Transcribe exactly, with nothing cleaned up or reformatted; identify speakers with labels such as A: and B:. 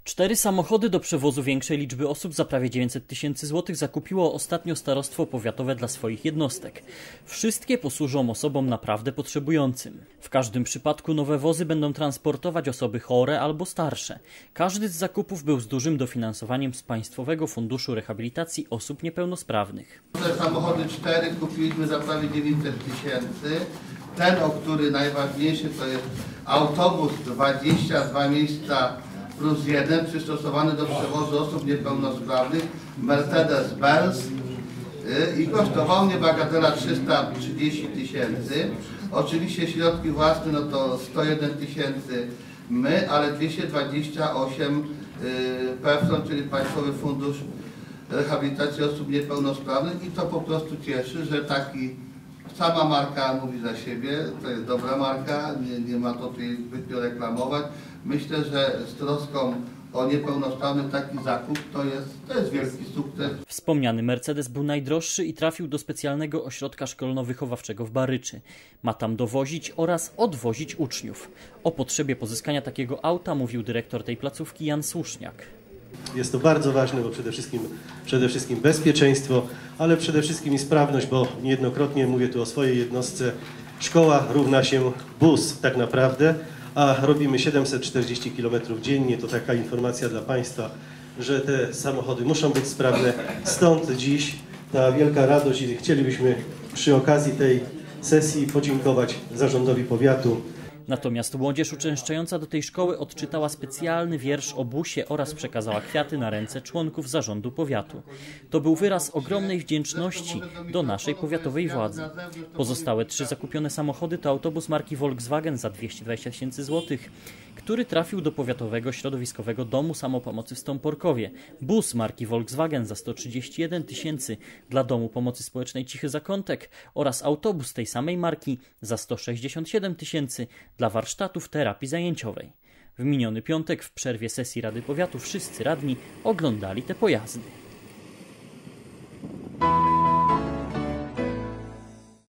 A: Cztery samochody do przewozu większej liczby osób za prawie dziewięćset tysięcy złotych zakupiło ostatnio starostwo powiatowe dla swoich jednostek. Wszystkie posłużą osobom naprawdę potrzebującym. W każdym przypadku nowe wozy będą transportować osoby chore albo starsze. Każdy z zakupów był z dużym dofinansowaniem z Państwowego Funduszu Rehabilitacji Osób Niepełnosprawnych.
B: Te samochody cztery kupiliśmy za prawie dziewięćset tysięcy. Ten, o który najważniejszy, to jest autobus dwadzieścia dwa miejsca plus jeden, przystosowany do przewozu osób niepełnosprawnych, Mercedes-Benz i kosztował mnie bagatela trzysta trzydzieści tysięcy. Oczywiście środki własne no to sto jeden tysięcy my, ale dwieście dwadzieścia osiem PFRON, czyli Państwowy Fundusz Rehabilitacji Osób Niepełnosprawnych, i to po prostu cieszy, że taki, sama marka mówi za siebie, to jest dobra marka, nie, nie ma to tutaj zbytnio reklamować. Myślę, że z troską o niepełnosprawnych taki zakup to jest, to jest wielki sukces.
A: Wspomniany Mercedes był najdroższy i trafił do specjalnego ośrodka szkolno-wychowawczego w Baryczy. Ma tam dowozić oraz odwozić uczniów. O potrzebie pozyskania takiego auta mówił dyrektor tej placówki Jan Słuszniak.
C: Jest to bardzo ważne, bo przede wszystkim, przede wszystkim bezpieczeństwo, ale przede wszystkim i sprawność, bo niejednokrotnie mówię tu o swojej jednostce. Szkoła równa się bus tak naprawdę, a robimy siedemset czterdzieści kilometrów dziennie. To taka informacja dla Państwa, że te samochody muszą być sprawne. Stąd dziś ta wielka radość i chcielibyśmy przy okazji tej sesji podziękować zarządowi powiatu.
A: Natomiast młodzież uczęszczająca do tej szkoły odczytała specjalny wiersz o busie oraz przekazała kwiaty na ręce członków zarządu powiatu. To był wyraz ogromnej wdzięczności do naszej powiatowej władzy. Pozostałe trzy zakupione samochody to autobus marki Volkswagen za dwieście dwadzieścia tysięcy złotych, który trafił do Powiatowego Środowiskowego Domu Samopomocy w Stąporkowie, bus marki Volkswagen za sto trzydzieści jeden tysięcy dla Domu Pomocy Społecznej Cichy Zakątek oraz autobus tej samej marki za sto sześćdziesiąt siedem tysięcy dla warsztatów terapii zajęciowej. W miniony piątek w przerwie sesji Rady Powiatu wszyscy radni oglądali te pojazdy.